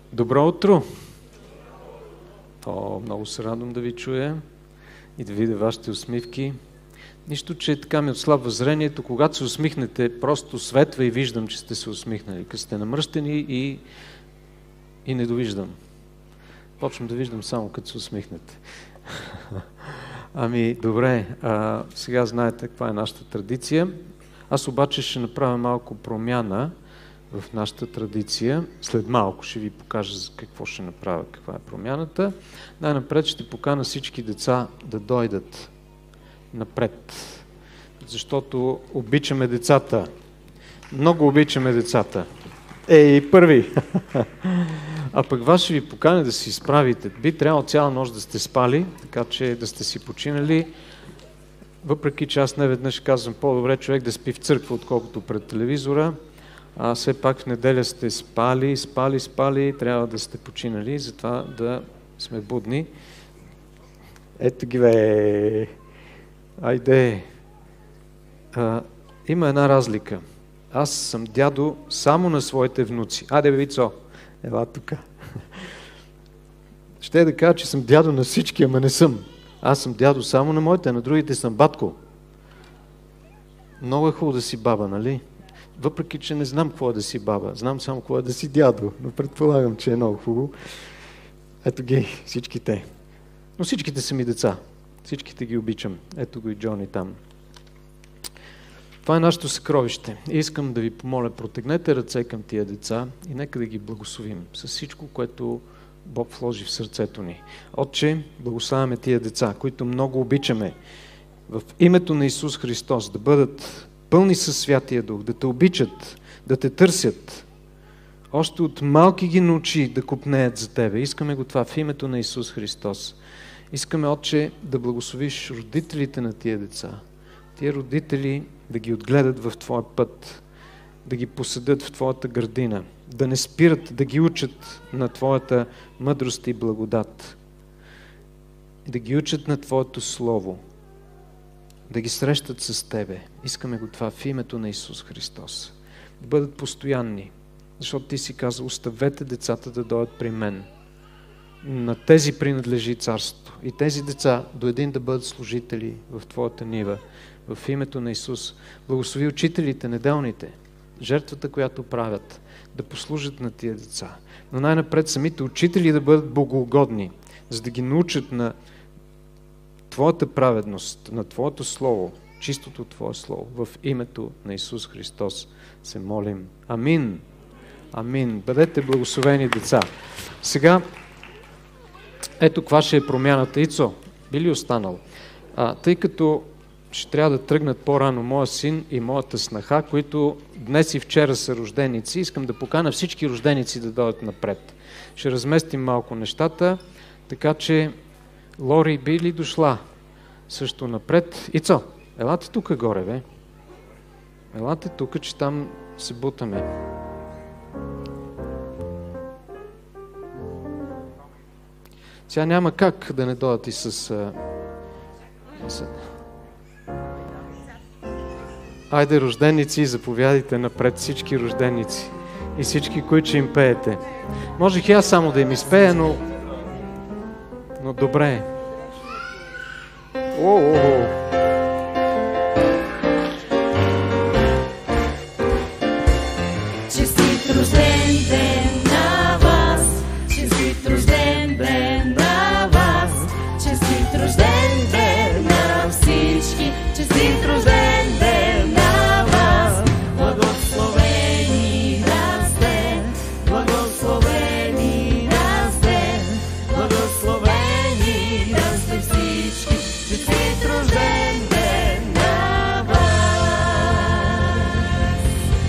Добро утро! Много се радвам да ви чуя и да видя вашите усмивки. Нищо, че така ми отслабва зрението, когато се усмихнете, просто светва и виждам, че сте се усмихнали. Като сте намръщени и не довиждам. Почвам да виждам само като се усмихнете. Ами, добре, сега знаете каква е нашата традиция. Аз обаче ще направя малко промяна в нашата традиция. След малко ще ви покажа какво ще направя, каква е промяната. Най-напред ще покана всички деца да дойдат напред, защото обичаме децата. Много обичаме децата. Ей, първи! А пък вас ще ви поканя да се изправите. Би трябвало цяла нощ да сте спали, така че да сте си починали. Въпреки че аз неведнъж казвам по-добре човек да спи в църква, отколкото пред телевизора. А все пак в неделя сте спали, трябва да сте починали, затова да сме будни. Ето ги бе! Айде! Има една разлика. Аз съм дядо само на своите внуци. Айде бе, Вицо, ела тука. Ще да кажа, че съм дядо на всички, ама не съм. Аз съм дядо само на моите, а на другите съм батко. Много е хубаво да си баба, нали? Въпреки че не знам какво е да си баба, знам само какво е да си дядо, но предполагам, че е много хубаво. Ето ги, всичките. Но всичките са ми деца. Всичките ги обичам. Ето го и Джони там. Това е нашето съкровище. И искам да ви помоля, протегнете ръце към тия деца и нека да ги благословим с всичко, което Бог вложи в сърцето ни. Отче, благославяме тия деца, които много обичаме. В името на Исус Христос да бъдат пълни със Святия Дух, да те обичат, да те търсят. Още от малки ги научи да копнеят за тебе. Искаме го това в името на Исус Христос. Искаме, Отче, да благословиш родителите на тия деца. Тия родители да ги отгледат в Твоя път, да ги посадят в Твоята градина, да не спират, да ги учат на Твоята мъдрост и благодат, да ги учат на Твоето Слово, да ги срещат с Тебе. Искаме го това в името на Исус Христос. Да бъдат постоянни, защото Ти си казал, оставете децата да дойдат при мен. На тези принадлежи царството. И тези деца до един да бъдат служители в Твоята нива. В името на Исус. Благослови учителите, неделните, жертвата, която правят, да послужат на тия деца. Но най-напред самите учители да бъдат богоугодни, за да ги научат на Твоята праведност, на Твоето Слово, чистото Твое Слово. В името на Исус Христос се молим. Амин. Амин. Бъдете благословени, деца. Сега, ето каква ще е промяната. Ицо, би ли останал? Тъй като ще трябва да тръгнат по-рано моя син и моята снаха, които днес и вчера са рожденици. Искам да поканя всички рожденици да дойдат напред. Ще разместим малко нещата, така че Лори би ли дошла също напред? Ицо, елате тук горе, бе. Елате тук, че там се бутаме. Сега няма как да не дойдат и с... Айде, рожденици, заповядайте напред, всички рожденици и всички, които ще им пеете. Можех и аз само да им изпея, но добре. Честит рожден ден на вас, честит рожден ден на вас, честит рожден ден на всички, честит рожден ден на вас. Благословени да сте, благословени да сте, благословени да сте всички, честит рожден ден на вас.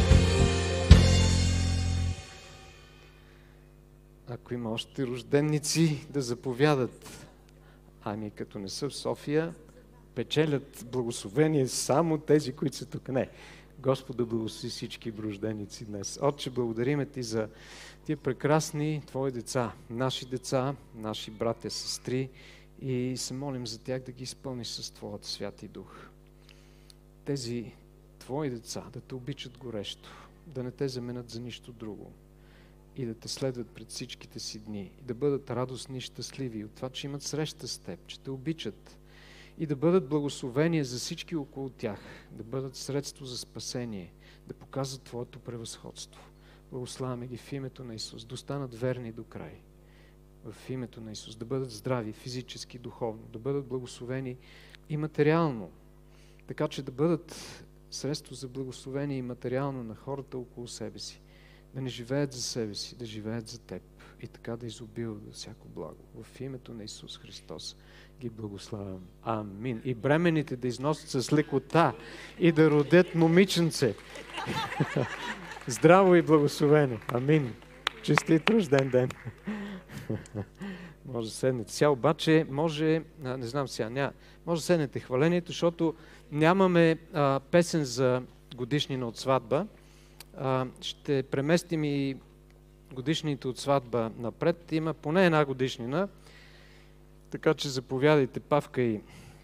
Ако има още рожденици, да заповядат. Ами като не са в София, печелят благословение само тези, които са тук. Не. Господа благослови всички рожденици днес. Отче, благодариме Ти за тия прекрасни Твои деца, наши братя, сестри и се молим за тях да ги изпълниш с Твоят Святи Дух. Тези Твои деца да Те обичат горещо, да не Те заменят за нищо друго и да те следват пред всичките си дни, и да бъдат радостни и щастливи от това, че имат среща с теб, че те обичат, и да бъдат благословения за всички около тях, да бъдат средство за спасение, да показват Твоето превъзходство. Благославяме ги в името на Исус, да останат верни до край. В името на Исус, да бъдат здрави физически, духовно, да бъдат благословени и материално, така че да бъдат средство за благословение и материално на хората около себе си, да не живеят за себе си, да живеят за Теб и така да изобилват всяко благо. В името на Исус Христос ги благославям. Амин. И бременните да износят с лекота и да родят момиченце. Здраво и благословено. Амин. Честит рожден ден. Може да седнете. Сега обаче може, не знам сега, може да седнете хвалението, защото нямаме песен за годишнина от сватба. Ще преместим и годишните от сватба напред. Има поне една годишнина, така че заповядайте Павка и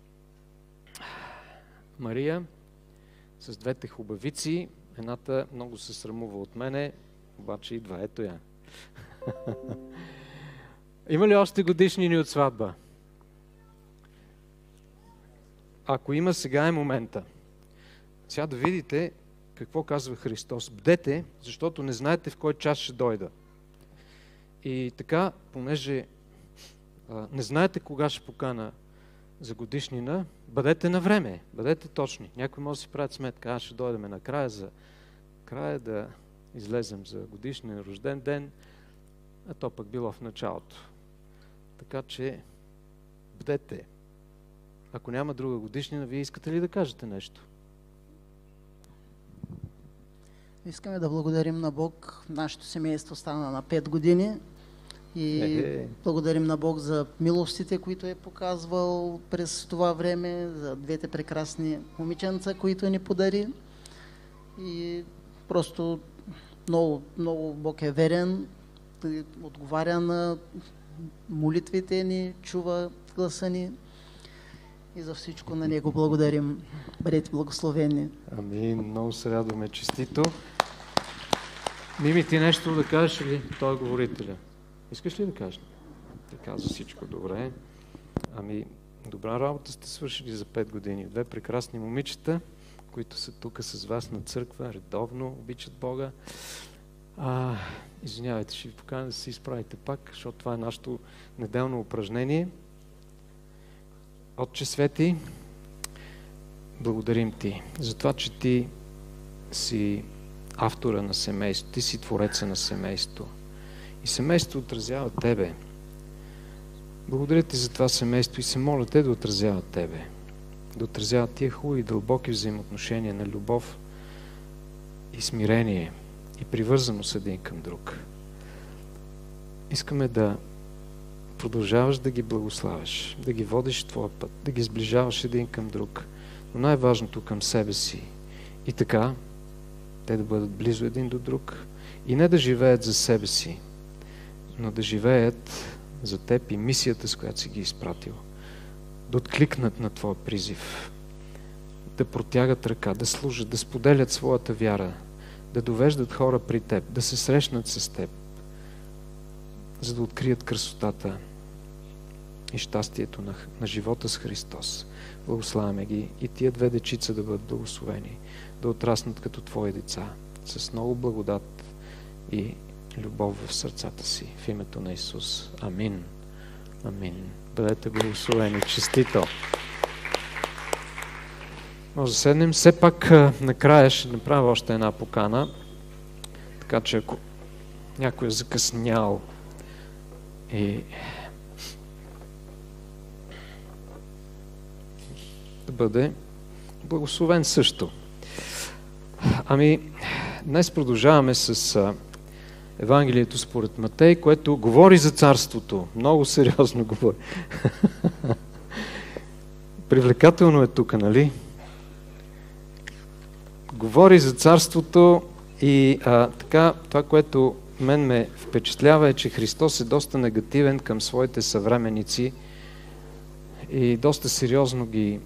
Мария с двете хубавици. Едната много се срамува от мене, обаче идва, ето я. Има ли още годишнини от сватба? Ако има, сега е момента. Сега да видите какво казва Христос. Бдете, защото не знаете в кой час ще дойда. И така, понеже не знаете кога ще покана за годишнина, бъдете на време, бъдете точни. Някой може да си правят сметка, ще дойдем накрая за края да излезем за годишния рожден ден, а то пък било в началото. Така че бдете. Ако няма друга годишнина, вие искате ли да кажете нещо? Искаме да благодарим на Бог. Нашето семейство стана на 5 години и благодарим на Бог за милостите, които е показвал през това време, за двете прекрасни момиченца, които ни подари. И просто много, много Бог е верен, отговаря на молитвите ни, чува гласа ни и за всичко на Него благодарим. Бъдете благословени. Амин. Много се радваме. Честито. Мими, ти нещо да кажеш ли? Той е говорителя. Искаш ли да кажеш? Ти казва всичко добре. Ами, добра работа сте свършили за 5 години. Две прекрасни момичета, които са тук с вас на църква, редовно обичат Бога. Извинявайте, ще ви поканя да се изправите пак, защото това е нашето неделно упражнение. Отче Свети, благодарим Ти за това, че Ти си автора на семейството, Ти си твореца на семейство. И семейството отразява Тебе. Благодаря Ти за това семейство и се моля Те да отразяват Тебе. Да отразяват тия хубави и дълбоки взаимоотношения на любов и смирение и привързаност един към друг. Искаме да продължаваш да ги благославяш, да ги водиш в Твоя път, да ги сближаваш един към друг, но най-важното към себе си. И така, те да бъдат близо един до друг и не да живеят за себе си, но да живеят за Теб и мисията, с която си ги изпратил. Да откликнат на Твоя призив, да протягат ръка, да служат, да споделят своята вяра, да довеждат хора при Теб, да се срещнат с Теб, за да открият красотата и щастието на живота с Христос. Благославяме ги и тия две дечица да бъдат благословени, да отраснат като Твои деца, с много благодат и любов в сърцата си. В името на Исус. Амин. Амин. Бъдете благословени. Честито. Може да седнем. Все пак накрая ще направя още една покана. Така че ако някой е закъснял и да бъде благословен също. Ами, днес продължаваме с Евангелието според Матей, което говори за царството. Много сериозно говори. Привлекателно е тук, нали? Говори за царството и така, това, което мен ме впечатлява е, че Христос е доста негативен към своите съвременици и доста сериозно ги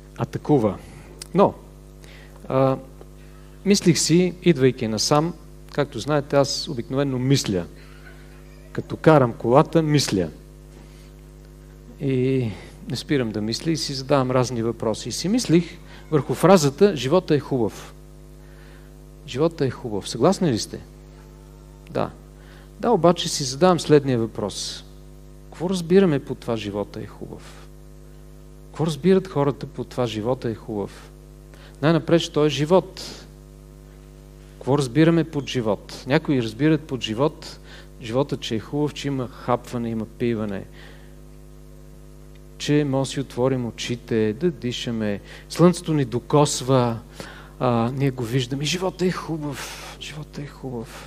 атакува. Но, мислих си, идвайки насам, Както знаете, аз обикновено мисля. Като карам колата, мисля. И не спирам да мисля и си задавам разни въпроси. И си мислих върху фразата "Живота е хубав". Живота е хубав. Съгласни ли сте? Да. Да, обаче си задавам следния въпрос. Какво разбираме под това "живота е хубав"? Какво разбират хората под това "живота е хубав"? Най-напред, що е живот? Какво разбираме под живот? Някои разбират под живота, че е хубав, че има хапване, има пиване, че може да си отворим очите, да дишаме, слънцето ни докосва, ние го виждаме. Живота е хубав, живота е хубав.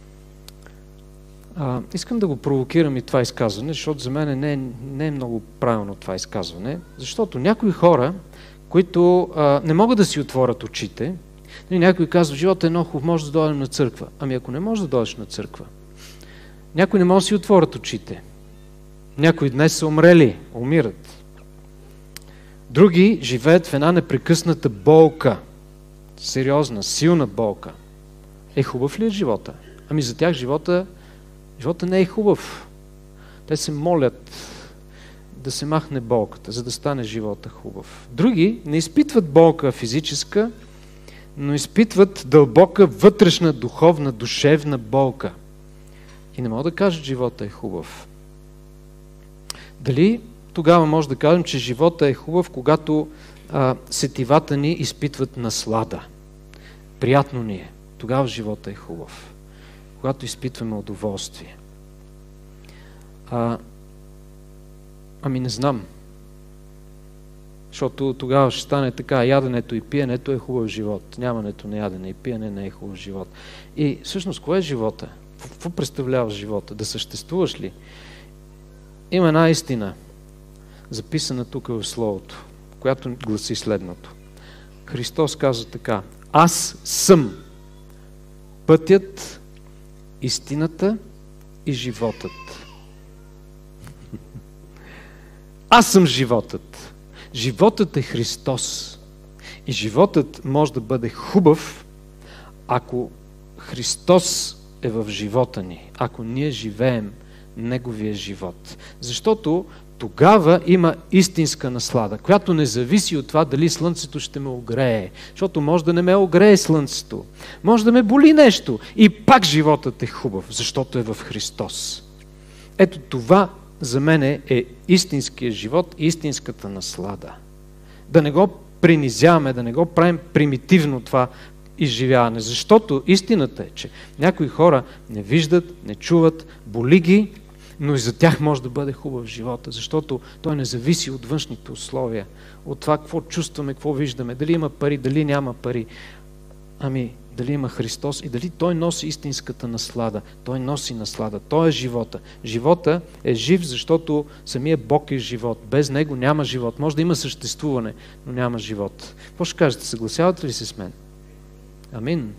Искам да го провокирам и това изказване, защото за мен не е много правилно това изказване, защото някои хора, които не могат да си отворят очите, някой казва, живота е много хубав, може да дойдем на църква. Ами ако не можеш да дойдеш на църква, някои не могат да си отворят очите. Някои днес са умрели, умират. Други живеят в една непрекъсната болка. Сериозна, силна болка. Е, хубав ли е живота? Ами за тях живота не е хубав. Те се молят да се махне болката, за да стане живота хубав. Други не изпитват болка физическа, но изпитват дълбока вътрешна, духовна, душевна болка. И не мога да кажа, че живота е хубав. Дали тогава може да кажем, че живота е хубав, когато сетивата ни изпитват наслада? Приятно ни е. Тогава живота е хубав. Когато изпитваме удоволствие. Ами не знам. Защото тогава ще стане така, яденето и пиенето е хубав живот. Нямането на ядене и пиене не е хубав живот. И всъщност, кое е живота? Какво представлява живота? Да съществуваш ли? Има една истина, записана тук в Словото, която гласи следното. Христос каза така: аз съм пътят, истината и животът. Аз съм животът. Животът е Христос. И животът може да бъде хубав, ако Христос е в живота ни, ако ние живеем Неговия живот. Защото тогава има истинска наслада, която не зависи от това дали слънцето ще ме огрее. Защото може да не ме огрее слънцето. Може да ме боли нещо. И пак животът е хубав, защото е в Христос. Ето това за мен е истинския живот, истинската наслада. Да не го принизяваме, да не го правим примитивно това изживяване. Защото истината е, че някои хора не виждат, не чуват, боли ги, но и за тях може да бъде хубав живота, защото той не зависи от външните условия, от това какво чувстваме, какво виждаме, дали има пари, дали няма пари. Ами, дали има Христос и дали Той носи истинската наслада. Той носи наслада. Той е живота. Живота е жив, защото самия Бог е живот. Без Него няма живот. Може да има съществуване, но няма живот. Какво ще кажете? Съгласявате ли се с мен? Амин.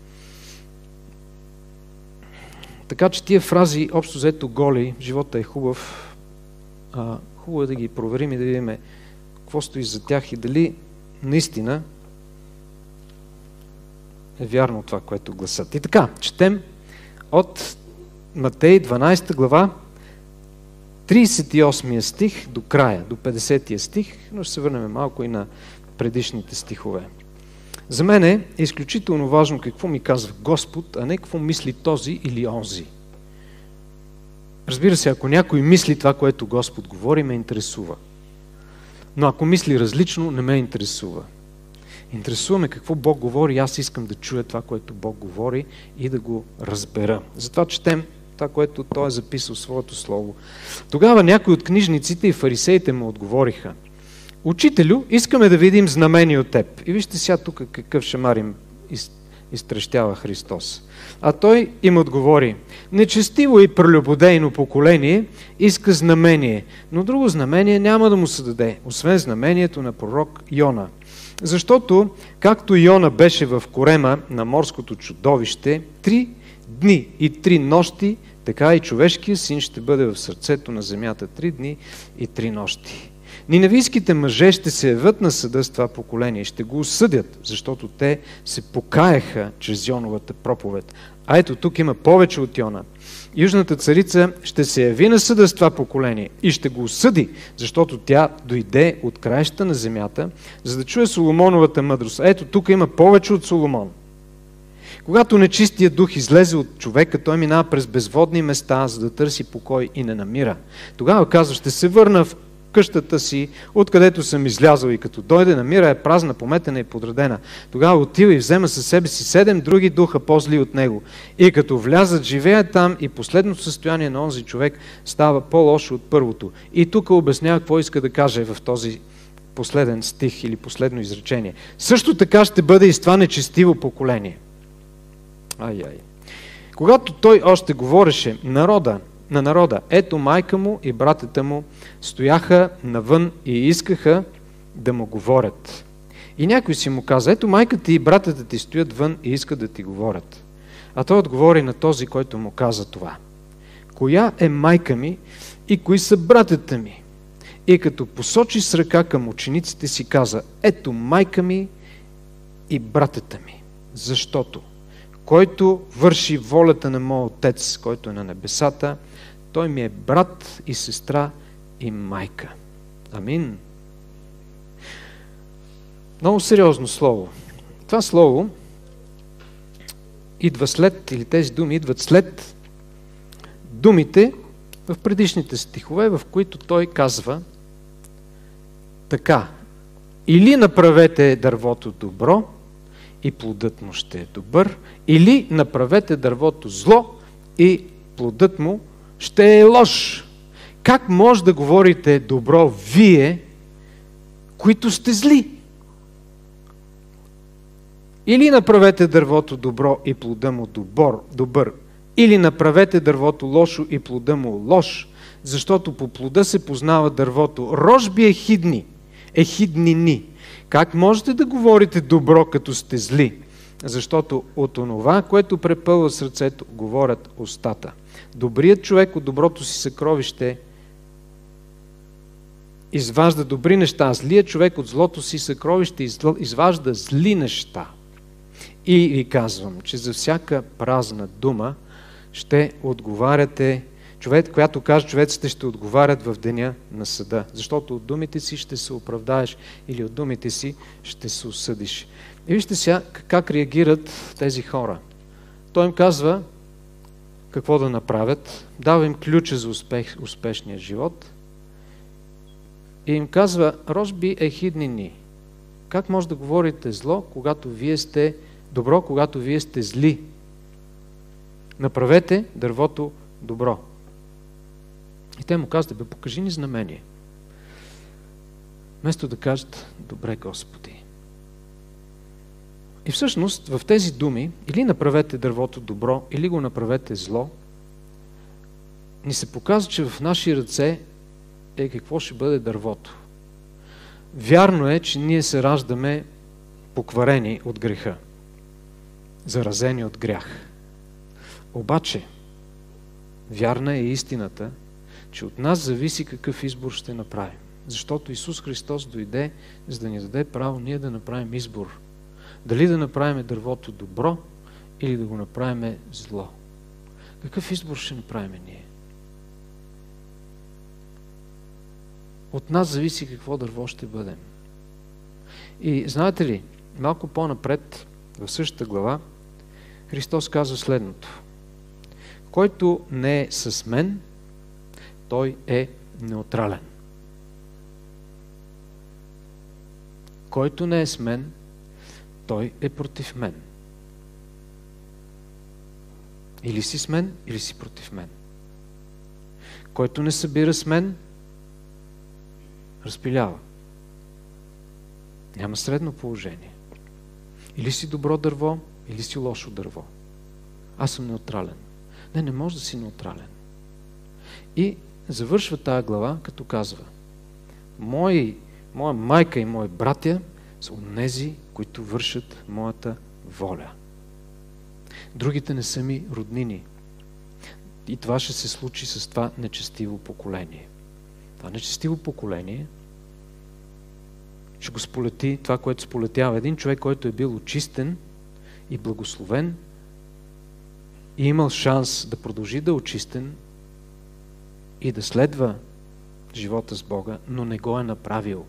Така че тия фрази, общо взето голи, живота е хубав, хубаво е да ги проверим и да видим какво стои за тях и дали наистина е вярно това, което гласат. И така, четем от Матей 12 глава, 38 стих до края, до 50 стих, но ще се върнем малко и на предишните стихове. За мен е изключително важно какво ми казва Господ, а не какво мисли този или онзи. Разбира се, ако някой мисли това, което Господ говори, ме интересува. Но ако мисли различно, не ме интересува. Интересуваме какво Бог говори и аз искам да чуя това, което Бог говори и да го разбера. Затова четем това, което Той е записал в своето слово. Тогава някои от книжниците и фарисеите му отговориха: Учителю, искаме да видим знамение от теб. И вижте сега тук какъв шамар им изтрещява Христос. А той им отговори: нечестиво и прелюбодейно поколение иска знамение, но друго знамение няма да му се даде, освен знамението на пророк Йона. Защото, както Йона беше в корема на морското чудовище 3 дни и 3 нощи, така и човешкият син ще бъде в сърцето на земята 3 дни и 3 нощи. Ниневийските мъже ще се явят на съда с това поколение и ще го осъдят, защото те се покаяха чрез Йоновата проповед, А ето тук има повече от Йона. Южната царица ще се яви на съда с това поколение и ще го осъди, защото тя дойде от краищата на земята, за да чуе Соломоновата мъдрост. Ето тук има повече от Соломон. Когато нечистия дух излезе от човека, той минава през безводни места, за да търси покой и не намира. Тогава казва, ще се върна в къщата си, откъдето съм излязъл, и като дойде, намира е празна, пометена и подредена. Тогава отива и взема със себе си 7 други духа по-зли от него. И като влязат, живеят там, и последното състояние на онзи човек става по-лошо от първото. И тук обяснява какво иска да каже в този последен стих или последно изречение. Също така ще бъде и с това нечестиво поколение. Ай-ай. Когато той още говореше на народа, ето майка му и братята му стояха навън и искаха да му говорят. И някой си му каза, ето майката и братята ти стоят вън и искат да ти говорят. А той отговори на този, който му каза това. Коя е майка ми и кои са братята ми? И като посочи с ръка към учениците си каза, ето майка ми и братята ми. Защото който върши волята на моя Отец, който е на небесата, той ми е брат и сестра и майка. Амин. Много сериозно слово. Това слово идва след, или тези думи идват след думите в предишните стихове, в които той казва така: или направете дървото добро и плодът му ще е добър, или направете дървото зло и плодът му ще е лош. Как може да говорите добро вие, които сте зли? Или направете дървото добро и плода му добър, или направете дървото лошо и плода му лош, защото по плода се познава дървото. Рожби ехиднини. Как можете да говорите добро, като сте зли? Защото от онова, което препълва сърцето, говорят устата. Добрият човек от доброто си съкровище изважда добри неща, а злият човек от злото си съкровище изважда зли неща. И ви казвам, че за всяка празна дума ще отговаряте, която каже човеците, ще отговарят в деня на съда. Защото от думите си ще се оправдаеш или от думите си ще се осъдиш. И вижте сега как реагират тези хора. Той им казва какво да направят, дава им ключа за успешния живот и им казва, рожби ехиднини. Как може да говорите зло, когато вие сте добро, когато вие сте зли? Направете дървото добро. И те му казват, бе, покажи ни знамение. Вместо да кажат, добре, Господи. И всъщност в тези думи, или направете дървото добро, или го направете зло, ни се показва, че в наши ръце е какво ще бъде дървото. Вярно е, че ние се раждаме покварени от греха, заразени от грях. Обаче, вярна е истината, че от нас зависи какъв избор ще направим. Защото Исус Христос дойде, за да ни даде право ние да направим избор. Дали да направим дървото добро или да го направим зло. Какъв избор ще направим ние? От нас зависи какво дърво ще бъдем. И знаете ли, малко по-напред, в същата глава, Христос казва следното. Който не е с мен, той е неутрален. Който не е с мен, той е против мен. Или си с мен, или си против мен. Който не събира с мен, разпилява. Няма средно положение. Или си добро дърво, или си лошо дърво. Аз съм неутрален. Не може да си неутрален. И завършва тая глава, като казва: моя майка и мои братя са онези, които вършат моята воля. Другите не са ми роднини. И това ще се случи с това нечестиво поколение. Това нечестиво поколение ще го сполети това, което сполетява. Един човек, който е бил очистен и благословен, и имал шанс да продължи да е очистен и да следва живота с Бога, но не го е направил.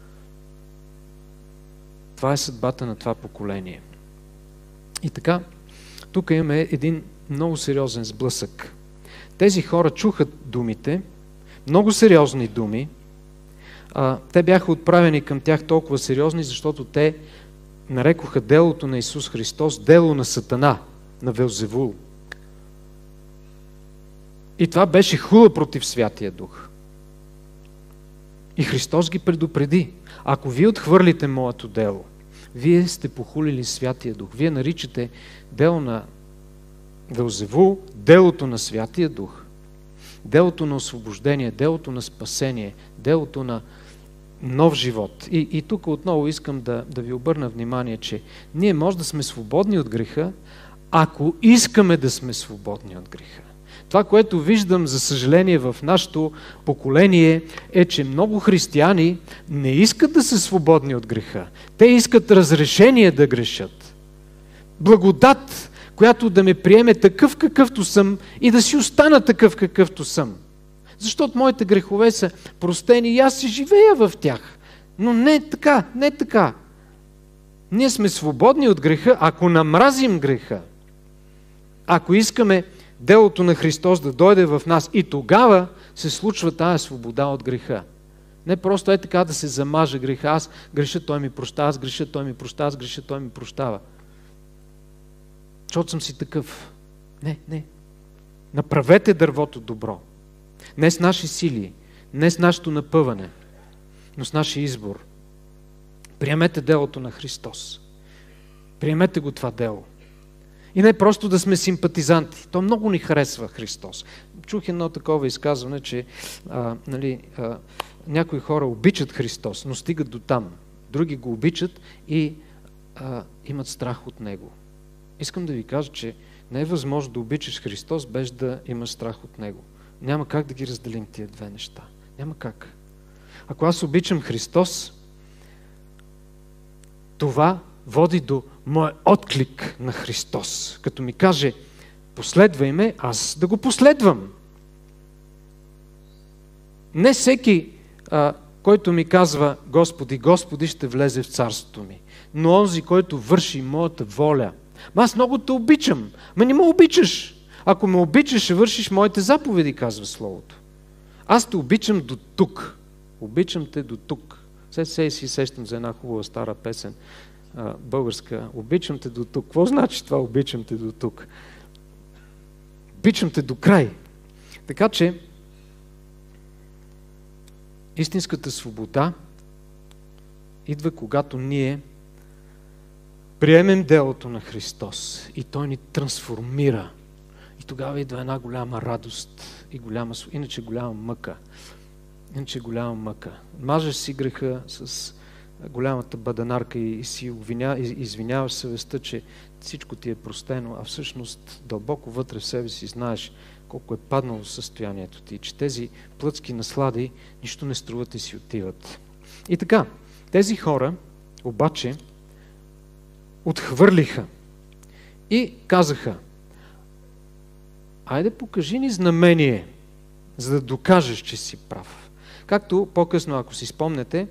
Това е съдбата на това поколение. И така, тук имаме един много сериозен сблъсък. Тези хора чуха думите, много сериозни думи. Те бяха отправени към тях толкова сериозни, защото те нарекоха делото на Исус Христос дело на Сатана, на Велзевул. И това беше хула против Святия Дух. И Христос ги предупреди. Ако вие отхвърлите моето дело, вие сте похулили Святия Дух. Вие наричате дело на Велзевул делото на Святия Дух. Делото на освобождение, делото на спасение, делото на нов живот. И тук отново искам да ви обърна внимание, че ние може да сме свободни от греха, ако искаме да сме свободни от греха. Това, което виждам, за съжаление, в нашето поколение е, че много християни не искат да са свободни от греха. Те искат разрешение да грешат. Благодат, която да ме приеме такъв какъвто съм и да си остана такъв какъвто съм. Защото моите грехове са простени и аз си живея в тях. Но не така, не така. Ние сме свободни от греха, ако намразим греха. Ако искаме делото на Христос да дойде в нас и тогава се случва тая свобода от греха. Не просто е така да се замажа греха. Аз греша, той ми прощава, аз греша, той ми прощава, аз греша, той ми прощава. Защото съм си такъв. Не. Направете дървото добро. Не с наши сили, не с нашето напъване, но с нашия избор. Приемете делото на Христос. Приемете го това дело. И не просто да сме симпатизанти. То много ни харесва Христос. Чух едно такова изказване, че някои хора обичат Христос, но стигат до там. Други го обичат и имат страх от Него. Искам да ви кажа, че не е възможно да обичаш Христос без да имаш страх от Него. Няма как да ги разделим тия две неща. Няма как. Ако аз обичам Христос, това води до моя отклик на Христос. Като ми каже, последвай ме, аз да го последвам. Не всеки, който ми казва, Господи, Господи, ще влезе в царството ми. Но онзи, който върши моята воля. Аз много те обичам. Ма не ме обичаш. Ако ме обичаш, ще вършиш моите заповеди, казва Словото. Аз те обичам до тук. Обичам те до тук. Сега си сещам за една хубава стара песен, българска. Обичам те до тук. Какво значи това обичам те до тук? Обичам те до край. Така че истинската свобода идва, когато ние приемем делото на Христос и Той ни трансформира. И тогава идва една голяма радост и иначе голяма мъка. Мажеш си греха с голямата баданарка и си извиняваш съвестта, че всичко ти е простено, а всъщност дълбоко вътре в себе си знаеш колко е паднало състоянието ти, че тези плътски наслади нищо не струват и си отиват. И така, тези хора обаче отхвърлиха и казаха: айде покажи ни знамение, за да докажеш, че си прав. Както по-късно, ако си спомнете,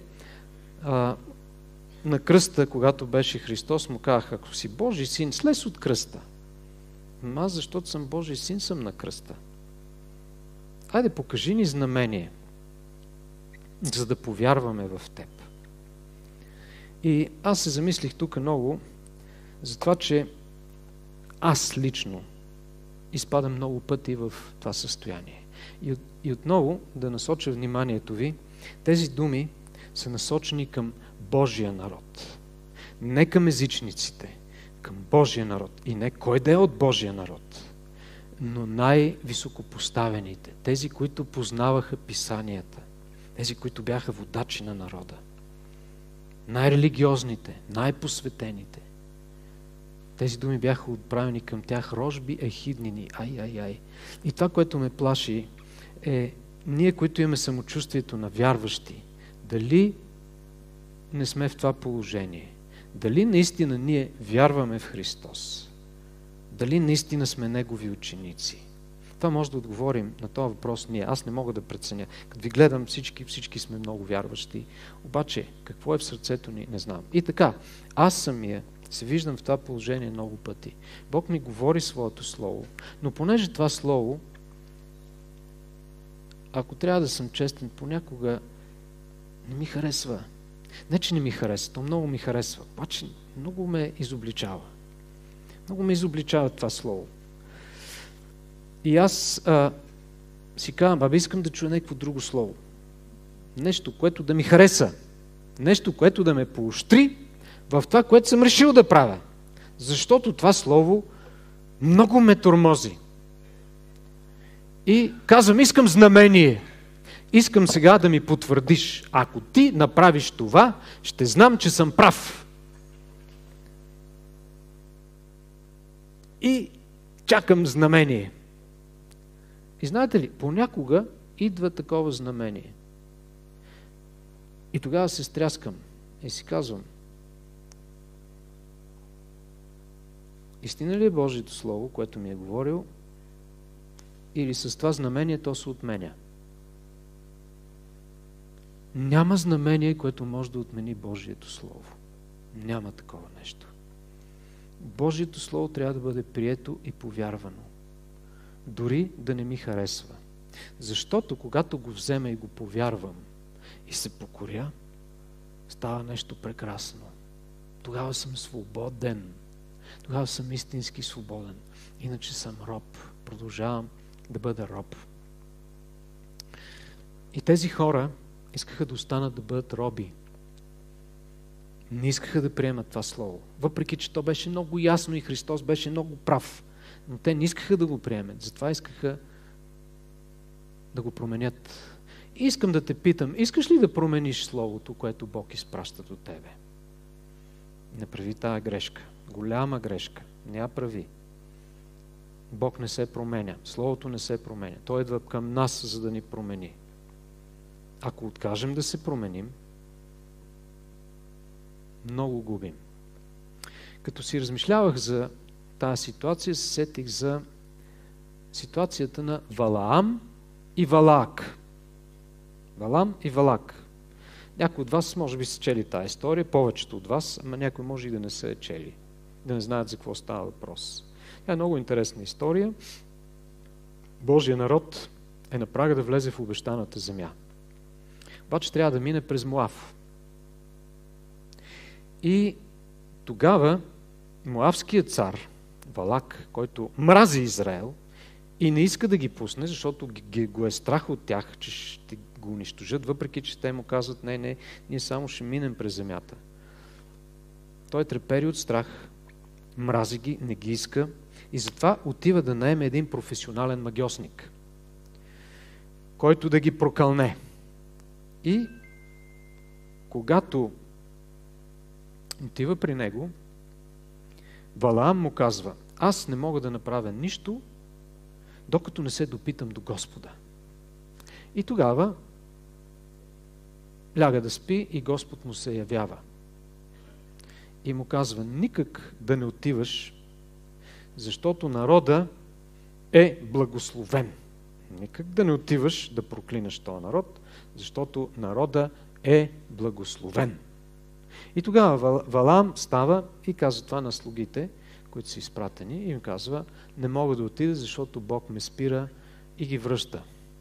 на кръста, когато беше Христос, му казах: ако си Божий син, слез от кръста. Аз, защото съм Божий син, съм на кръста. Айде покажи ни знамение, за да повярваме в теб. И аз се замислих тук много за това, че аз лично изпадам много пъти в това състояние. И отново да насоча вниманието ви, тези думи са насочени към Божия народ. Не към езичниците, към Божия народ. И не кой да е от Божия народ, но най-високопоставените, тези, които познаваха писанията, тези, които бяха водачи на народа, най-религиозните, най-посветените. Тези думи бяха отправени към тях: рожби ехиднини, ай. И това, което ме плаши, е ние, които имаме самочувствието на вярващи, дали не сме в това положение? Дали наистина ние вярваме в Христос? дали наистина сме Негови ученици. Това може да отговорим на този въпрос ние. Аз не мога да преценя. Като ви гледам всички сме много вярващи. Обаче, какво е в сърцето ни, не знам. И така, аз самия се виждам в това положение много пъти. Бог ми говори своето слово, но понеже това слово, ако трябва да съм честен, понякога не ми харесва. Не, че не ми харесва, то много ми харесва. Обаче много ме изобличава. Много ме изобличава това слово. И аз си казвам, искам да чуя някакво друго слово. Нещо, което да ми хареса. Нещо, което да ме поощри в това, което съм решил да правя. Защото това слово много ме тормози. И казвам, искам знамение. Искам сега да ми потвърдиш. Ако ти направиш това, ще знам, че съм прав. И чакам знамение. И знаете ли, понякога идва такова знамение. И тогава се стряскам и си казвам, истина ли е Божието Слово, което ми е говорил, или с това знамение то се отменя? Няма знамение, което може да отмени Божието Слово. Няма такова нещо. Божието Слово трябва да бъде прието и повярвано. Дори да не ми харесва. Защото когато го взема и го повярвам и се покоря, става нещо прекрасно. Тогава съм свободен. Тогава съм истински свободен. Иначе съм роб. Продължавам да бъда роб. И тези хора искаха да останат да бъдат роби. Не искаха да приемат това слово. Въпреки че то беше много ясно и Христос беше много прав. Но те не искаха да го приемат. Затова искаха да го променят. И искам да те питам, искаш ли да промениш словото, което Бог изпраща до тебе? Не прави тая грешка. Голяма грешка. Не я прави. Бог не се променя. Словото не се променя. Той идва към нас, за да ни промени. Ако откажем да се променим, много губим. Като си размишлявах за тази ситуация, се сетих за ситуацията на Валаам и Валаак. Валаам и Валаак. Някои от вас може би са чели тази история, повечето от вас, ама някои може и да не са чели, да не знаят за какво става въпрос. Тя е много интересна история. Божия народ е на прага да влезе в обещаната земя. Обаче трябва да мине през Моав. И тогава моавският цар, Валак, който мрази Израел и не иска да ги пусне, защото го е страх от тях, че ще го унищожат, въпреки че те му казват, не, ние само ще минем през земята. Той трепери от страх, мрази ги, не ги иска и затова отива да наеме един професионален магьосник, който да ги прокълне. И когато отива при него, Валаам му казва, аз не мога да направя нищо, докато не се допитам до Господа. И тогава ляга да спи и Господ му се явява. И му казва, никак да не отиваш, защото народа е благословен. Никак да не отиваш да проклинаш този народ, защото народа е благословен. И тогава Валаам става и казва това на слугите, които са изпратени, и им казва, не мога да отида, защото Бог ме спира и ги връща.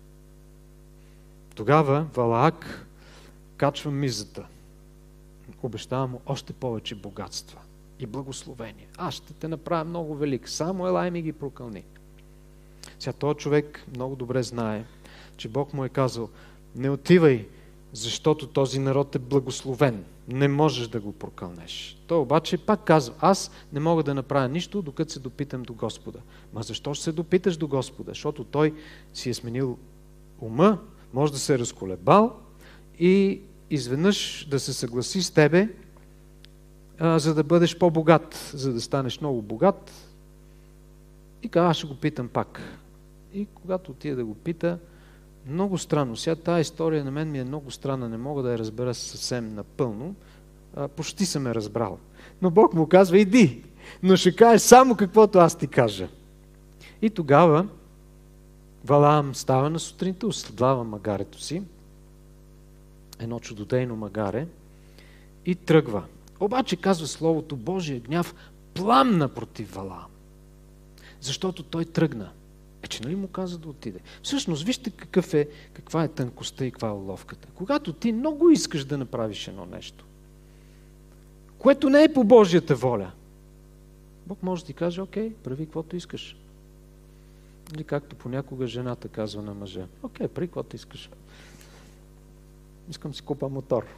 Тогава Валаак качва мизата. Обещава му още повече богатства и благословение. Аз ще те направя много велик. Само елай ми ги прокълни. Сега този човек много добре знае, че Бог му е казал, не отивай, защото този народ е благословен. Не можеш да го прокълнеш. Той обаче пак казва, аз не мога да направя нищо, докато се допитам до Господа. Ма защо ще се допиташ до Господа? Защото той си е сменил ума, може да се е разколебал и изведнъж да се съгласи с тебе, за да бъдеш по-богат, за да станеш много богат. И казва, аз ще го питам пак. И когато отида да го пита, много странно. Сега тази история на мен ми е много странна, не мога да я разбера съвсем напълно. Почти съм я разбрал. Но Бог му казва, иди. но ще кажеш само каквото аз ти кажа. И тогава Валаам става на сутринта, оседлава магарето си, едно чудодейно магаре, и тръгва. Обаче, казва Словото, Божия гняв пламна против Валаам, защото той тръгна. Че нали му каза да отиде? Всъщност, вижте каква е тънкостта и каква е уловката. Когато ти много искаш да направиш едно нещо, което не е по Божията воля, Бог може да ти каже, окей, прави каквото искаш. Или както понякога жената казва на мъжа, окей, прави каквото искаш. Искам си купа мотор.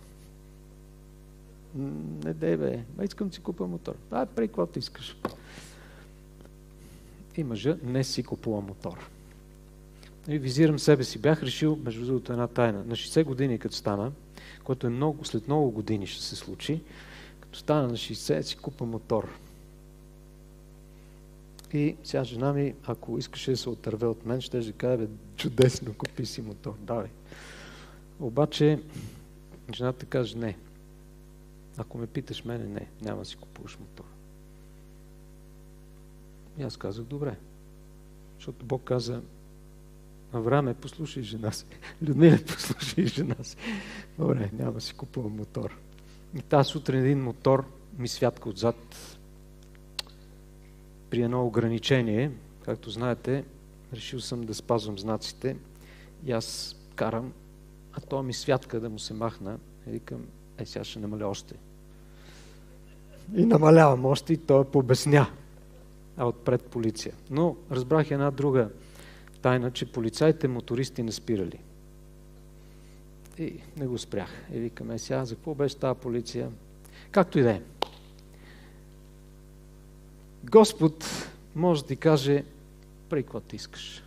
Не дей бе, искам си купа мотор. Прави каквото искаш. И мъжа не си купува мотор. И визирам себе си. Бях решил, между другото, една тайна. На 60 години, като стана, което е след много години ще се случи, като стана на 60, си купа мотор. И сега жена ми, ако искаше да се отърве от мен, ще каже, чудесно, купи си мотор. Давай. Обаче, жената каже, не. Ако ме питаш мене, не, няма да си купуваш мотор. И аз казах, добре. Защото Бог каза, Аврааме, послушай жена си. Людмиле, послушай жена си. Добре, няма да си купувам мотор. И тази сутрин един мотор ми святка отзад при едно ограничение. Както знаете, решил съм да спазвам знаците и аз карам, а той ми святка да му се махна. И викам, сега ще намаля още. И намалявам още и той побесня. А отпред полиция. Но разбрах една друга тайна, че полицаите мотористи не спирали. И не го спрях. И викаме сега, за какво беше тази полиция? Както и да е. Господ може да ти каже, прави каквото искаш.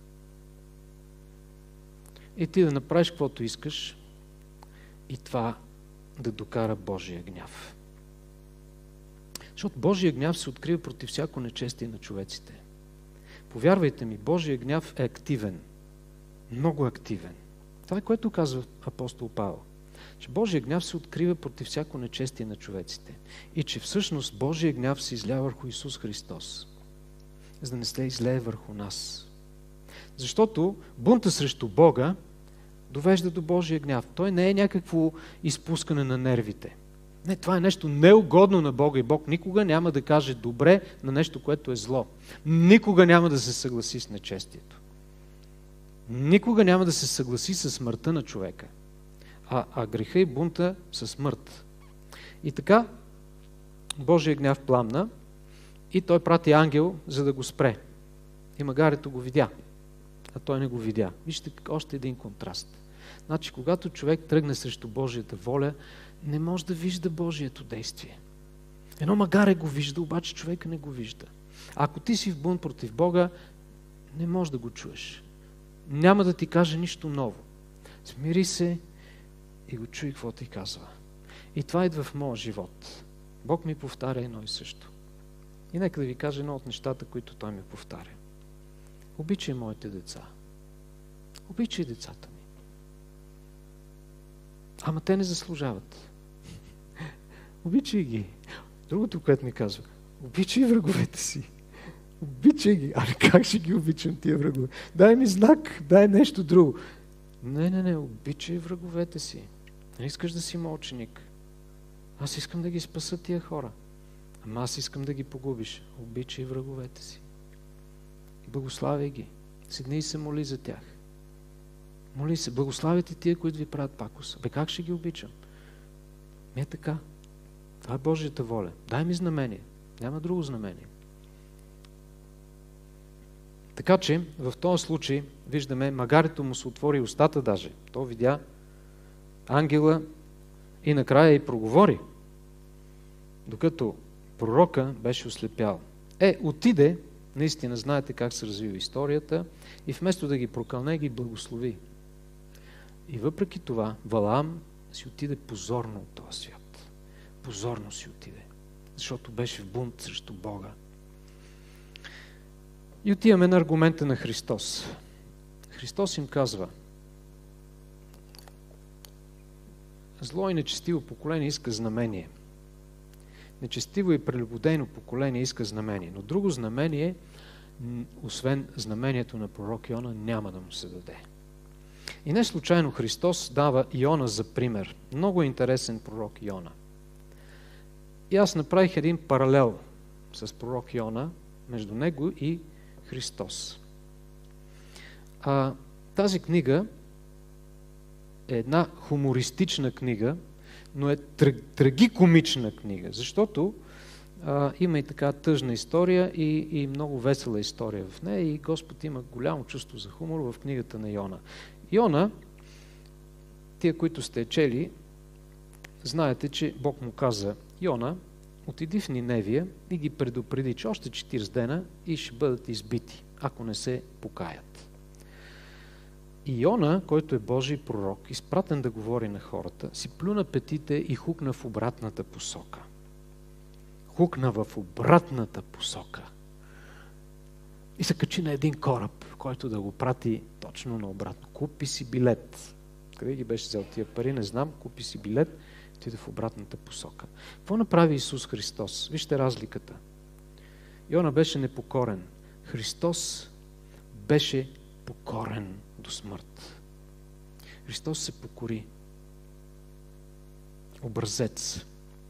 И ти да направиш каквото искаш и това да докара Божия гняв. Защото Божия гняв се открива против всяко нечестие на човеците. Повярвайте ми, Божия гняв е активен. Много активен. Това е което казва апостол Павел. Че Божия гняв се открива против всяко нечестие на човеците. И че всъщност Божия гняв се изля върху Исус Христос. За да не се излее върху нас. Защото бунта срещу Бога довежда до Божия гняв. Той не е някакво изпускане на нервите. Не, това е нещо неугодно на Бога и Бог никога няма да каже добре на нещо, което е зло. Никога няма да се съгласи с нечестието. Никога няма да се съгласи с смъртта на човека. А греха и бунта са смърт. И така, Божия гняв пламна и той прати ангел, за да го спре. И магарето го видя, а той не го видя. Вижте още един контраст. Значи, когато човек тръгне срещу Божията воля, не може да вижда Божието действие. Едно магаре го вижда, обаче човека не го вижда. Ако ти си в бунт против Бога, не можеш да го чуеш. Няма да ти каже нищо ново. Смири се и го чуй какво ти казва. И това идва в моя живот. Бог ми повтаря едно и също. И нека да ви кажа едно от нещата, които Той ми повтаря. Обичай моите деца. Обичай децата ми. Ама те не заслужават. Обичай ги. Другото, което ми казва, обичай враговете си. Обичай ги. Ами как ще ги обичам тия врагове? Дай ми знак, дай нещо друго. Не, обичай враговете си. Не искаш да си мой ученик. Аз искам да ги спаса тия хора. Ама аз искам да ги погубиш. Обичай враговете си. И благославяй ги. Седни и се моли за тях. Моли се, благославяйте тия, които ви правят пакост. Бе, как ще ги обичам? Не е така. Това е Божията воля. Дай ми знамение. Няма друго знамение. Така че, в този случай, виждаме, магарето му се отвори устата даже. То видя ангела и накрая и проговори. Докато пророка беше ослепял. Отиде, наистина знаете как се развива историята, и вместо да ги прокълне, ги благослови. И въпреки това, Валаам си отиде позорно от този свят. Позорно си отиде. Защото беше в бунт срещу Бога. И отиваме на аргумента на Христос. Христос им казва: зло и нечестиво поколение иска знамение. нечестиво и прелюбодейно поколение иска знамение, но друго знамение, освен знамението на пророк Йона, няма да му се даде. И не случайно Христос дава Йона за пример. Много интересен пророк Йона. И аз направих един паралел с пророк Йона, между него и Христос. Тази книга е една хумористична книга, но е трагикомична книга, защото има и така тъжна история и много весела история в нея и Господ има голямо чувство за хумор в книгата на Йона. Йона, тия, които сте чели, знаете, че Бог му каза: Йона, отиди в Ниневия и ги предупреди, че още 40 дена и ще бъдат избити, ако не се покаят. И Йона, който е Божий пророк, изпратен да говори на хората, си плюна петите и хукна в обратната посока. Хукна в обратната посока. И се качи на един кораб, който да го прати точно наобратно. Купи си билет. Къде ги беше взел тия пари, не знам. Купи си билет, отиде в обратната посока. Какво направи Исус Христос? Вижте разликата. Йона беше непокорен. Христос беше покорен до смърт. Христос се покори. Образец.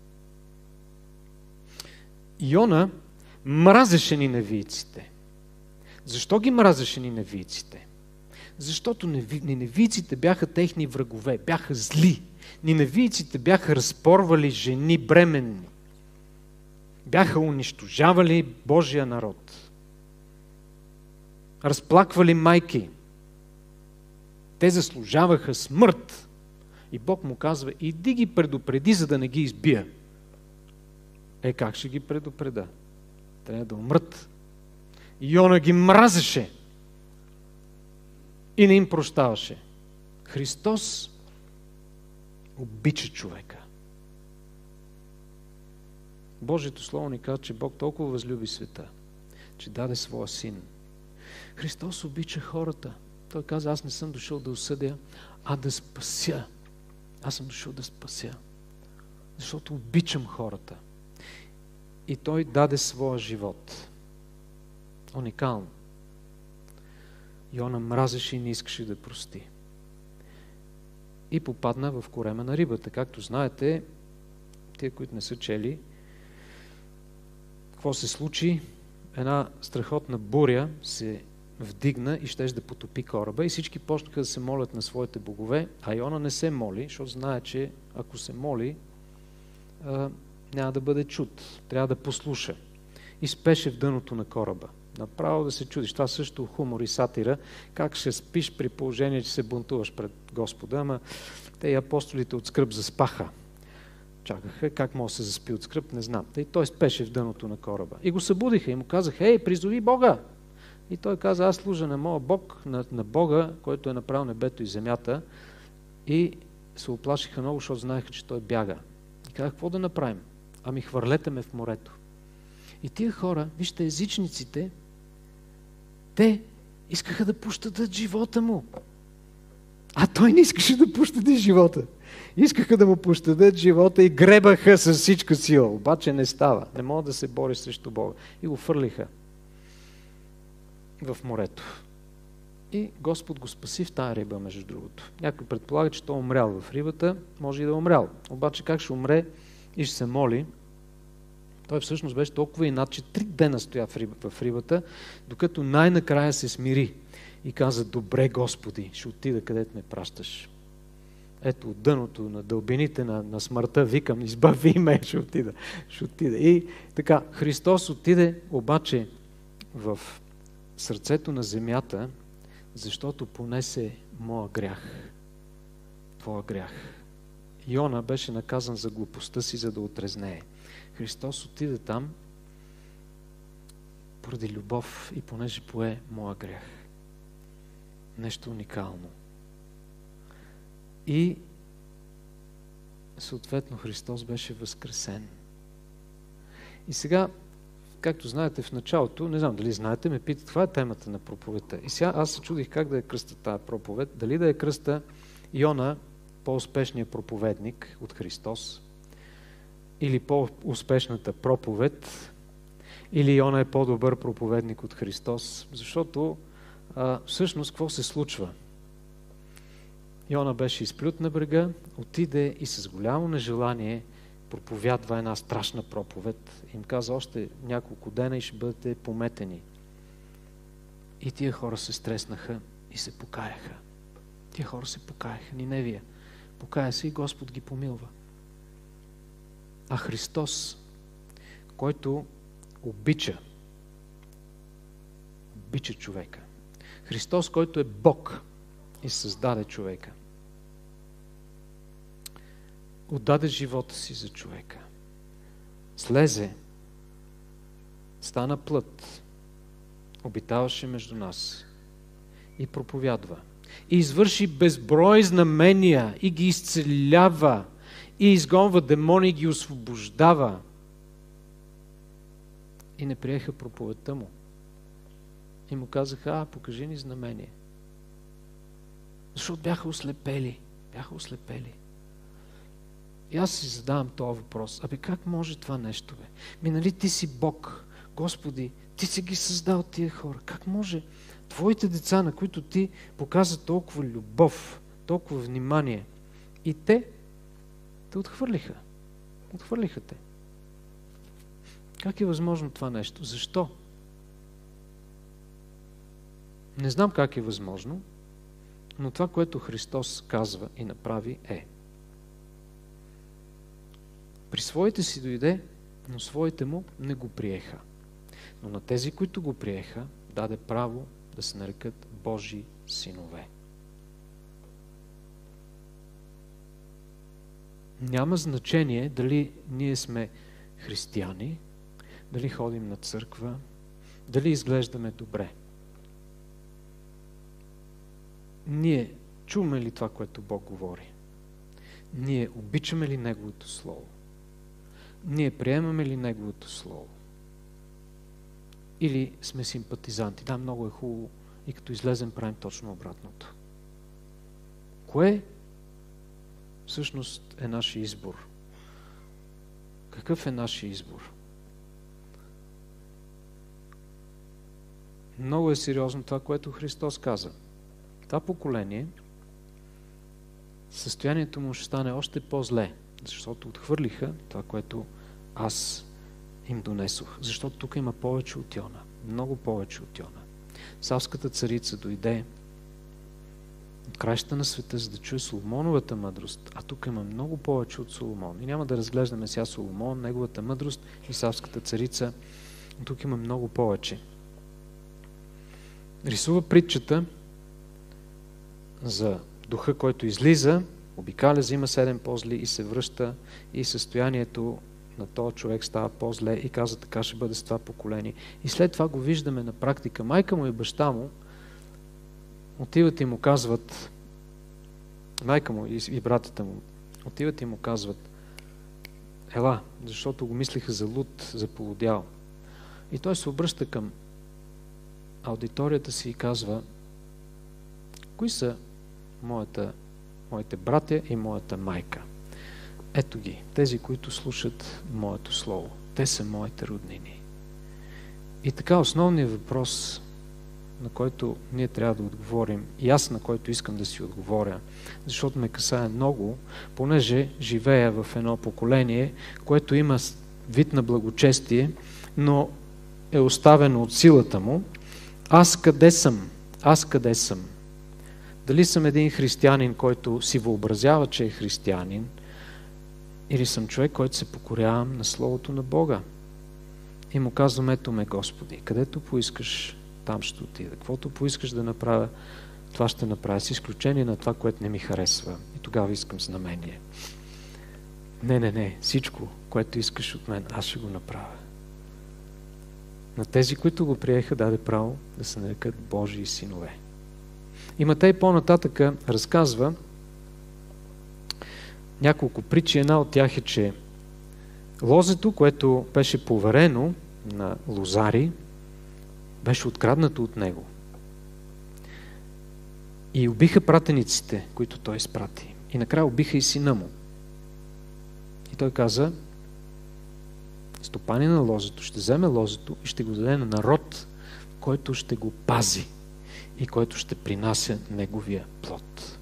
Йона мразеше ниневийците. Защо ги мразеше ниневийците? Защото ниневийците бяха техни врагове, бяха зли. Ниневийците бяха разпорвали жени бременни. Бяха унищожавали Божия народ. Разплаквали майки. Те заслужаваха смърт. И Бог му казва: иди ги предупреди, за да не ги избия. Как ще ги предупреда? Трябва да умрат. И Йона ги мразеше и не им прощаваше. Христос обича човека. Божието Слово ни казва, че Бог толкова възлюби света, че даде своя син. Христос обича хората. Той каза: аз не съм дошъл да осъдя, а да спася. Аз съм дошъл да спася, защото обичам хората. И Той даде своя живот. Уникално. Йона мразеше и не искаше да прости. И попадна в корема на рибата. Както знаете, тия, които не са чели, какво се случи? Една страхотна буря се вдигна и щеше да потопи кораба и всички почнаха да се молят на своите богове, а Йона не се моли, защото знае, че ако се моли, няма да бъде чут. Трябва да послуша. И спеше в дъното на кораба. Направо да се чудиш. Това също хумор и сатира. Как ще спиш при положение, че се бунтуваш пред Господа? Ама те и апостолите от скръб заспаха. Чакаха. Как може да се заспи от скръб? Не знам. И той спеше в дъното на кораба. И го събудиха и му казаха: призови Бога! И той каза: аз служа на моя Бог, на Бога, който е направил небето и земята. И се оплашиха много, защото знаеха, че той бяга. И казах: какво да направим? Ами хвърлете ме в морето. И тия хора, вижте, езичниците, те искаха да пощадат живота му. А той не искаше да пощади живота. Искаха да му пощадат живота и гребаха с всичка сила. Обаче не става. Не мога да се бори срещу Бога. И го фърлиха в морето. И Господ го спаси в тая риба, между другото. Някой предполага, че той е умрял в рибата. Може и да е умрял. Обаче как ще умре и ще се моли? Той всъщност беше толкова инат, че 3 дена стоя в рибата, докато най-накрая се смири и каза: добре, Господи, ще отида където ме пращаш. Ето, от дъното, на дълбините на смъртта викам: избави ме, ще отида. И така, Христос отиде обаче в сърцето на земята, защото понесе моя грях. Твоя грях. Йона беше наказан за глупостта си, за да отрезнее. Христос отиде там поради любов и понеже пое моя грях. Нещо уникално. И съответно Христос беше възкресен. И сега, както знаете в началото, не знам дали знаете, ме питат, това е темата на проповедта. И сега аз се чудих как да е кръста тази проповед, дали да е кръста Йона, по-успешният проповедник от Христос, или по-успешната проповед, или Йона е по-добър проповедник от Христос, защото всъщност какво се случва? Йона беше изплют на брега, отиде и с голямо нежелание проповядва една страшна проповед. Им каза, още няколко дена и ще бъдете пометени. И тия хора се стреснаха и се покаяха. Тия хора се покаяха, Ниневия. Покая се и Господ ги помилва. А Христос, който обича човека. Христос, който е Бог и създаде човека. Отдаде живота си за човека. Слезе, стана плът, обитаваше между нас и проповядва. И извърши безброй знамения и ги изцелява и изгонва демони и ги освобождава. И не приеха проповедта му. И му казаха, покажи ни знамение. Защото бяха ослепели. И аз си задавам този въпрос. Как може това нещо, бе? Нали ти си Бог, Господи, ти си ги създал тия хора. Как може твоите деца, на които ти показа толкова любов, толкова внимание, и те отхвърлиха. Отхвърлиха те. Как е възможно това нещо? Защо? Не знам как е възможно, но това, което Христос казва и направи е: при своите си дойде, но своите му не го приеха. Но на тези, които го приеха, даде право да се нарекат Божии синове. Няма значение дали ние сме християни, дали ходим на църква, дали изглеждаме добре. Ние чуваме ли това, което Бог говори? Ние обичаме ли Неговото Слово? Ние приемаме ли Неговото Слово? Или сме симпатизанти? Да, много е хубаво и като излезем правим точно обратното. Кое всъщност е нашия избор? Какъв е нашия избор? Много е сериозно това, което Христос каза. Това поколение, състоянието му ще стане още по-зле, защото отхвърлиха това, което аз им донесох. Защото тук има повече от Йона. Много повече от Йона. Савската царица дойде от краищата на света, за да чуе Соломоновата мъдрост, а тук има много повече от Соломон. И няма да разглеждаме сега Соломон, неговата мъдрост и Савската царица. Но тук има много повече. Рисува притчата за духа, който излиза, обикаля, взима 7 по-зли и се връща, и състоянието на този човек става по-зле и казва, така ще бъде с това поколение. И след това го виждаме на практика. Майка му и баща му отиват и му казват, майка му и братята му отиват и му казват, ела, защото го мислиха за луд, за полудял. И той се обръща към аудиторията си и казва, кои са моите братя и моята майка? Ето ги, тези, които слушат моето слово. Те са моите роднини. И така основният въпрос, на който ние трябва да отговорим, и аз на който искам да си отговоря, защото ме касае много, понеже живея в едно поколение, което има вид на благочестие, но е оставено от силата му. Аз къде съм? Аз къде съм? Дали съм един християнин, който си въобразява, че е християнин, или съм човек, който се покорявам на Словото на Бога? И му казвам, ето ме, Господи, където поискаш, там ще отида. Каквото поискаш да направя, това ще направя, с изключение на това, което не ми харесва. И тогава искам знамение. Не, всичко, което искаш от мен, аз ще го направя. На тези, които го приеха, даде право да се нарекат Божии синове. И Матей по-нататъка разказва няколко притчи. Една от тях е, че лозето, което беше поверено на лозари, беше откраднато от него. И убиха пратениците, които той изпрати. И накрая убиха и сина му. И той каза, стопанин на лозето ще вземе лозето и ще го даде на народ, който ще го пази и който ще принася неговия плод.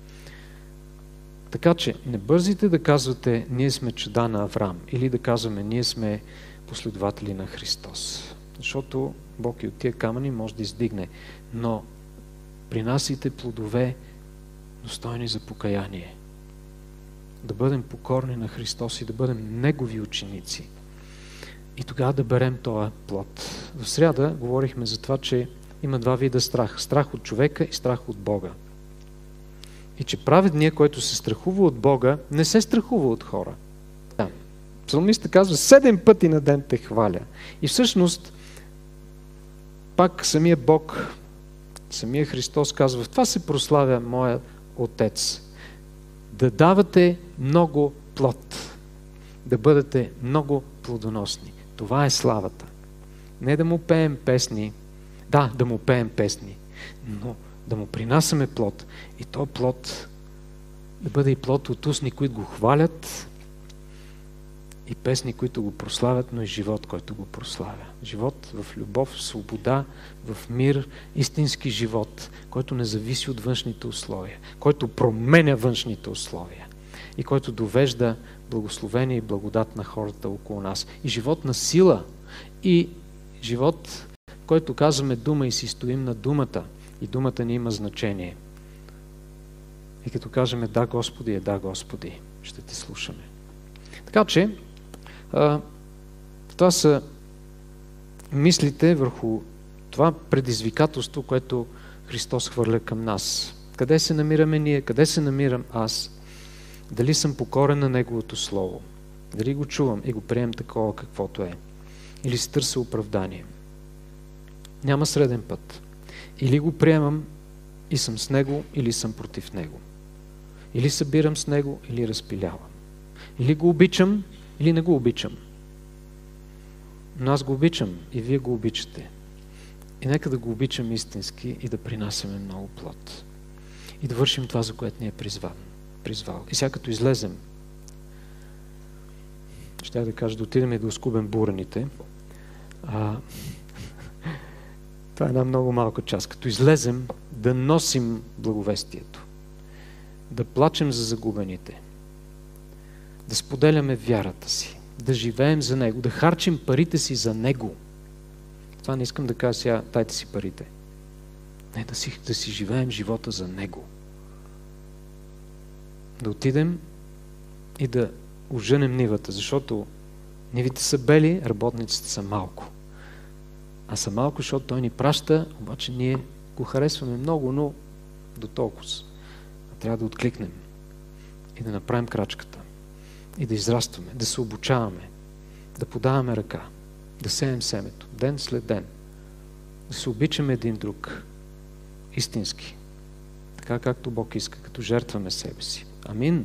Така че не бързите да казвате, ние сме чада на Авраам, или да казваме, ние сме последователи на Христос. Защото Бог и от тия камъни може да издигне. Но принасяйте плодове, достойни за покаяние. Да бъдем покорни на Христос и да бъдем Негови ученици. И тогава да берем този плод. В сряда говорихме за това, че има два вида страх. Страх от човека и страх от Бога. И че праведният, който се страхува от Бога, не се страхува от хора. Да. Псалмистът казва, 7 пъти на ден те хваля. И всъщност, пак самия Бог, самия Христос казва, в това се прославя моя Отец. Да давате много плод. Да бъдете много плодоносни. Това е славата. Не да му пеем песни. Да, да му пеем песни. Но да му принасяме плод. И то плод да бъде и плод от устни, които го хвалят, и песни, които го прославят, но и живот, който го прославя. Живот в любов, в свобода, в мир, истински живот, който не зависи от външните условия, който променя външните условия и който довежда благословение и благодат на хората около нас. И живот на сила, и живот, който казваме дума и си стоим на думата, и думата ни има значение. И като кажем да, Господи, е да, Господи, ще те слушаме. Така че, това са мислите върху това предизвикателство, което Христос хвърля към нас. Къде се намираме ние? Къде се намирам аз? Дали съм покорен на Неговото Слово? Дали го чувам и го приемам такова, каквото е? Или се търся оправдание? Няма среден път. Или го приемам и съм с Него, или съм против Него. Или събирам с Него, или разпилявам. Или го обичам, или не го обичам. Но аз го обичам и вие го обичате. И нека да го обичам истински и да принасяме много плод. И да вършим това, за което ни е призвал. И сега като излезем, щях да кажа, да отидем и да оскубем бурените. Това е една много малка част. Като излезем, да носим благовестието. Да плачем за загубените. Да споделяме вярата си. Да живеем за Него. Да харчим парите си за Него. Това не искам да кажа сега, дайте си парите. Не, да си живеем живота за Него. Да отидем и да оженем нивата, защото нивите са бели, работниците са малко. А са малко, защото Той ни праща, обаче ние го харесваме много, но до толкова. Трябва да откликнем и да направим крачката. И да израстваме, да се обучаваме, да подаваме ръка, да сеем семето, ден след ден. Да се обичаме един друг, истински. Така както Бог иска, като жертваме себе си. Амин.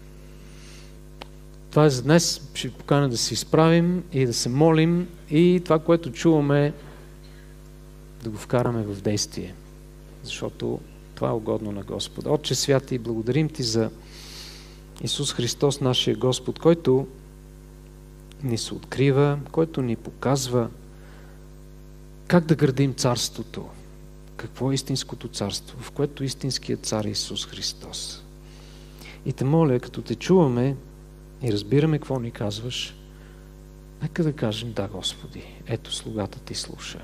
Това е за днес. Ще ви поканя да се изправим и да се молим и това, което чуваме, да го вкараме в действие. Защото това е угодно на Господа. Отче святи, благодарим Ти за Исус Христос, нашия Господ, който ни се открива, който ни показва как да градим царството. Какво е истинското царство, в което истинският цар е Исус Христос. И те моля, като те чуваме и разбираме какво ни казваш, нека да кажем да, Господи, ето слугата Ти слуша.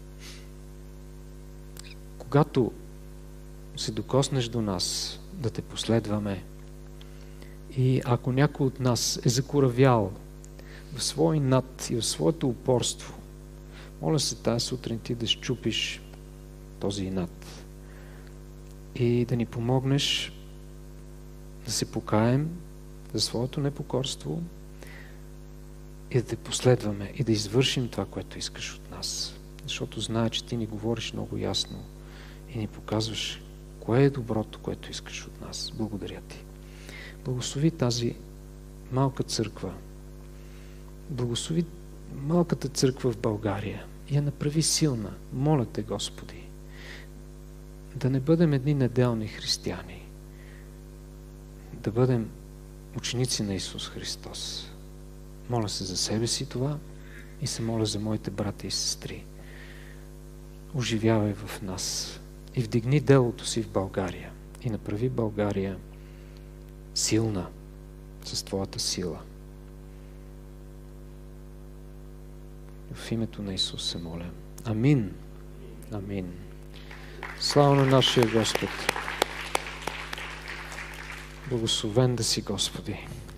Когато се докоснеш до нас, да Те последваме, и ако някой от нас е закоравял в свой инат и в своето упорство, моля се тази сутрин Ти да счупиш този инат и да ни помогнеш да се покаем за своето непокорство и да Те последваме и да извършим това, което искаш от нас. Защото знае, че Ти ни говориш много ясно и ни показваш кое е доброто, което искаш от нас. Благодаря Ти. Благослови тази малка църква. Благослови малката църква в България и я направи силна. Моля Те, Господи, да не бъдем едни неделни християни, да бъдем ученици на Исус Христос. Моля се за себе си това и се моля за моите брата и сестри. Оживявай в нас и вдигни делото си в България и направи България силна с Твоята сила. В името на Исус се моля. Амин. Амин. Слава на нашия Господ. Благословен да си, Господи.